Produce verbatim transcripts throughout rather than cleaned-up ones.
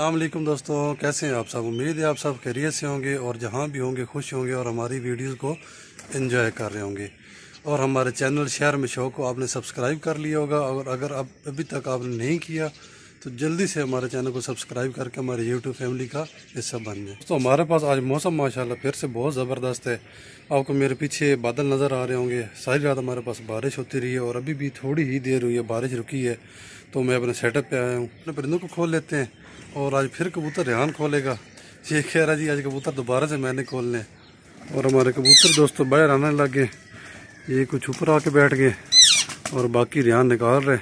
अस्सलाम वालेकुम दोस्तों, कैसे हैं आप सब। उम्मीद है आप सब खैरियत से होंगे और जहां भी होंगे खुश होंगे और हमारी वीडियोस को एंजॉय कर रहे होंगे। और हमारे चैनल शहर में शो को आपने सब्सक्राइब कर लिया होगा, और अगर अब अभी तक आपने नहीं किया तो जल्दी से हमारे चैनल को सब्सक्राइब करके हमारे यूट्यूब फैमिली का हिस्सा बन जाए। तो हमारे पास आज मौसम माशाल्लाह फिर से बहुत ज़बरदस्त है। आपको मेरे पीछे बादल नज़र आ रहे होंगे। सारी रात हमारे पास बारिश होती रही है और अभी भी थोड़ी ही देर हुई है बारिश रुकी है, तो मैं अपने सेटअप पे आया हूँ। अपने परिंदों को खोल लेते हैं और आज फिर कबूतर रेहान खोलेगा। ये कह रहा जी आज कबूतर दोबारा से मैंने खोलने, और हमारे कबूतर दोस्तों बाहर आने लग गए। ये कुछ ऊपर आके बैठ गए और बाकी रेहान निकाल रहे।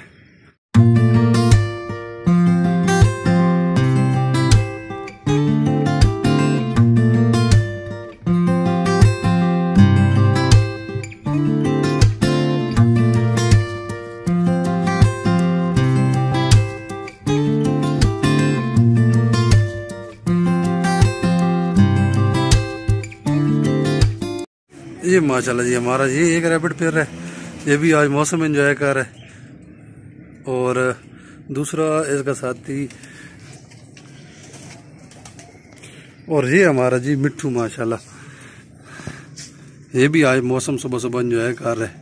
ये माशाल्लाह जी हमारा ये एक रैबिट पेयर है, ये भी आज मौसम एंजॉय कर रहा है। और दूसरा इसका साथी, और ये हमारा जी मिट्ठू माशाल्लाह, ये भी आज मौसम सुबह सुबह एंजॉय कर रहा है।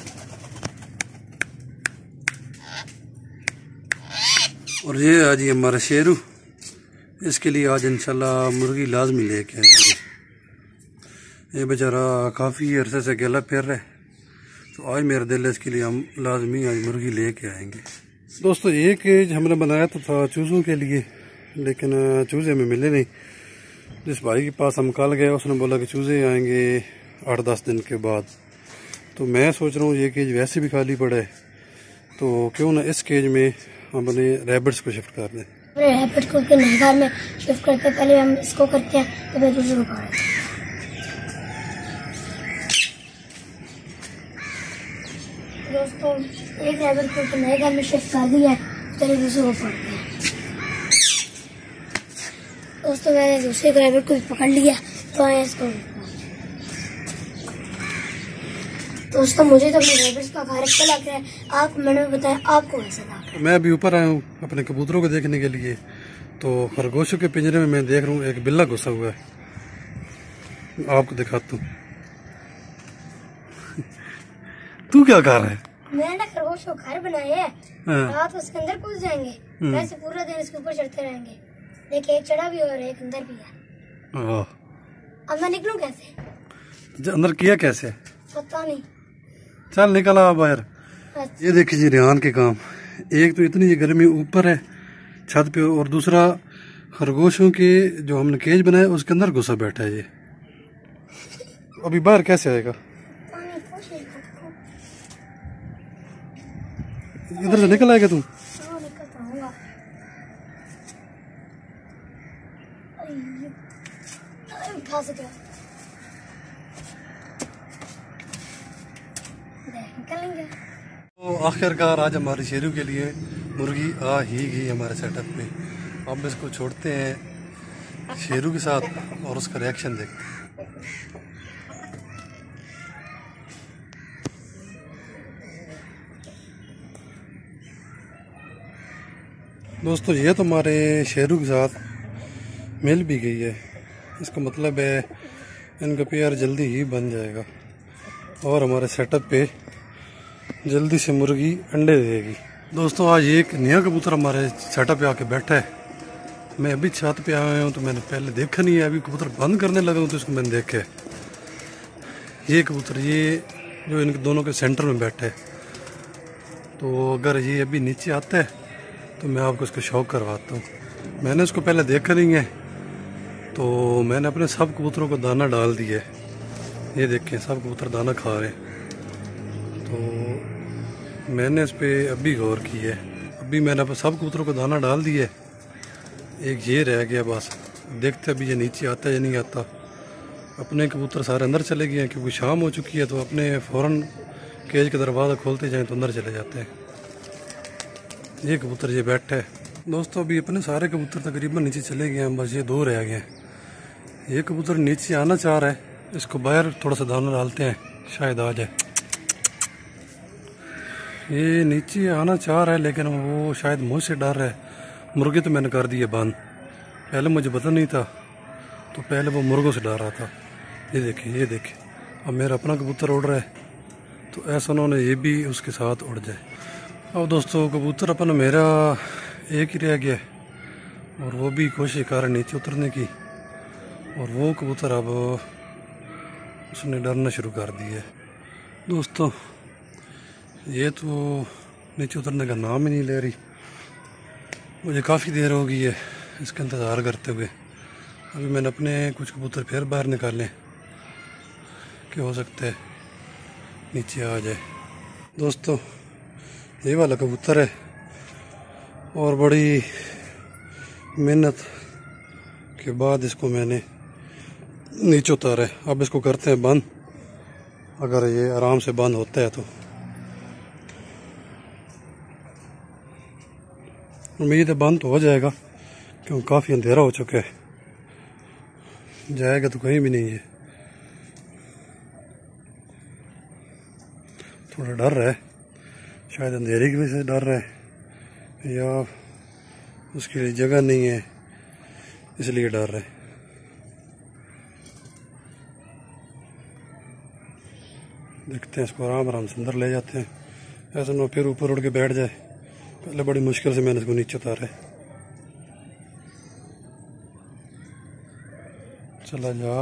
और ये आज ये हमारा शेरू, इसके लिए आज इंशाल्लाह मुर्गी लाजमी लेके आएंगे। ये बेचारा काफ़ी अरसे से गेला फिर रहा है, तो आज मेरा दिल है इसके लिए हम लाजमी आज मुर्गी लेके आएंगे। दोस्तों ये केज हमने बनाया तो था चूज़ों के लिए, लेकिन चूज़े हमें मिले नहीं। जिस भाई के पास हम कल गए उसने बोला कि चूज़े आएंगे आठ दस दिन के बाद। तो मैं सोच रहा हूँ ये केज वैसे भी खाली पड़ा है, तो क्यों ना इस केज में हम अपने रैबिट्स को शिफ्ट कर दें। रैबिट को नए घर में शिफ्ट करते हैं, पहले हम इसको करते हैं तो फिर दूसरे को पकड़ते हैं। दोस्तों एक रैबिट को नए घर में शिफ्ट कर दिया है, चलिए दूसरे को पकड़ते हैं। दोस्तों मैंने दूसरे रैबिट को भी पकड़ लिया, तो आए इसको। दोस्तों मुझे तो अपने रैबिट्स का घर अच्छा लग रहा है, आप मैंने बताया आपको कैसा लगा। मैं अभी ऊपर आया हूँ अपने कबूतरों को देखने के लिए, तो खरगोशों के पिंजरे में मैं देख रहा हूँ एक बिल्ला घुसा हुआ है। आपको दिखाता हूँ। तू क्या कर रहा है? मैंने खरगोश को घर बनाया है, रात उसके अंदर घुस जाएंगे, वैसे पूरा दिन इसके ऊपर चढ़ते रहेंगे। देखिए एक चढ़ा भी और एक अंदर भी है। अब मैं निकलूं कैसे? अंदर किया कैसे पता नहीं। चल निकला बाहर। अच्छा। ये देखिए जी रेहान के काम, एक तो इतनी गर्मी ऊपर है छत पे, और दूसरा खरगोशों के जो हमने केज बनाया उसके अंदर घुसा बैठा है। ये अभी बाहर कैसे आएगा? इधर से निकल आएगा तू? हाँ, निकलता हूँगा। उठा सके निकलेंगे। तो आखिरकार आज हमारे शेरू के लिए मुर्गी आ ही गई हमारे सेटअप पे। अब इसको छोड़ते हैं शेरू के साथ और उसका रिएक्शन देखते हैं। दोस्तों ये तो हमारे शेरू के साथ मिल भी गई है, इसका मतलब है इनका पेयर जल्दी ही बन जाएगा और हमारे सेटअप पे जल्दी से मुर्गी अंडे देगी। दोस्तों आज एक नया कबूतर हमारे सेटअप पे आके बैठा है। मैं अभी छत पे आया हूँ तो मैंने पहले देखा नहीं है, अभी कबूतर बंद करने लगा हूँ तो इसको मैंने देखा है। ये कबूतर ये जो इनके दोनों के सेंटर में बैठा है, तो अगर ये अभी नीचे आता है तो मैं आपको इसको शौक करवाता हूँ। मैंने इसको पहले देखा नहीं है, तो मैंने अपने सब कबूतरों को दाना डाल दिया है। ये देखें सब कबूतर दाना खा रहे हैं, तो मैंने इस पर अभी गौर की है। अभी मैंने अपने सब कबूतरों को दाना डाल दिया है, एक ये रह गया बस। देखते अभी ये नीचे आता है या नहीं आता। अपने कबूतर सारे अंदर चले गए हैं क्योंकि शाम हो चुकी है, तो अपने फ़ौरन केज का दरवाज़ा खोलते जाएँ तो अंदर चले जाते हैं। ये कबूतर ये बैठा है। दोस्तों अभी अपने सारे कबूतर तकरीबन नीचे चले गए हैं, बस ये दो रह गए हैं। ये कबूतर नीचे आना चाह रहा है, इसको बाहर थोड़ा सा दाना डालते हैं शायद आ जाए। ये नीचे आना चाह रहा है लेकिन वो शायद मुँह से डर रहा है। मुर्गे तो मैंने कर दिए बंद, पहले मुझे पता नहीं था, तो पहले वो मुर्गों से डर रहा था। ये देखिए ये देखिए, अब मेरा अपना कबूतर उड़ रहा है, तो ऐसा उन्होंने ये भी उसके साथ उड़ जाए। अब दोस्तों कबूतर अपना मेरा एक ही रह गया, और वो भी कोशिश कर रहा नीचे उतरने की, और वो कबूतर अब उसने डरना शुरू कर दिया है। दोस्तों ये तो नीचे उतरने का नाम ही नहीं ले रही। मुझे काफ़ी देर हो गई है इसका इंतज़ार करते हुए। अभी मैंने अपने कुछ कबूतर फिर बाहर निकाले कि हो सकता है नीचे आ जाए। दोस्तों ये वाला कबूतर है, और बड़ी मेहनत के बाद इसको मैंने नीचे उतारा है। अब इसको करते हैं बंद, अगर ये आराम से बंद होता है तो। उम्मीद है बंद तो हो जाएगा, क्योंकि काफ़ी अंधेरा हो चुका है। जाएगा तो कहीं भी नहीं है। थोड़ा डर रहा है, शायद अंधेरे की वजह से डर रहा है, या उसके लिए जगह नहीं है इसलिए डर रहा है। देखते हैं इसको आराम आराम से अंदर ले जाते हैं, ऐसा ना फिर ऊपर उड़ के बैठ जाए। पहले बड़ी मुश्किल से मैंने इसको नीचे उतारा है। चला जा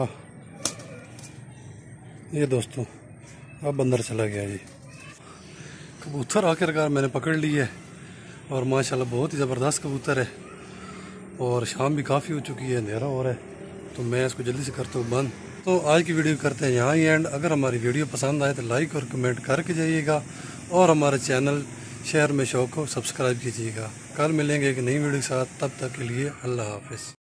ये दोस्तों, अब अंदर चला गया जी कबूतर। आखिरकार मैंने पकड़ ली है, और माशाल्लाह बहुत ही ज़बरदस्त कबूतर है। और शाम भी काफ़ी हो चुकी है, अंधेरा हो रहा है, तो मैं इसको जल्दी से करता हूँ बंद। तो आज की वीडियो करते हैं यहाँ ही एंड। अगर हमारी वीडियो पसंद आए तो लाइक और कमेंट करके जाइएगा, और हमारे चैनल शहर में शौक को सब्सक्राइब कीजिएगा। कल मिलेंगे एक नई वीडियो के साथ, तब तक के लिए अल्लाह हाफिज़।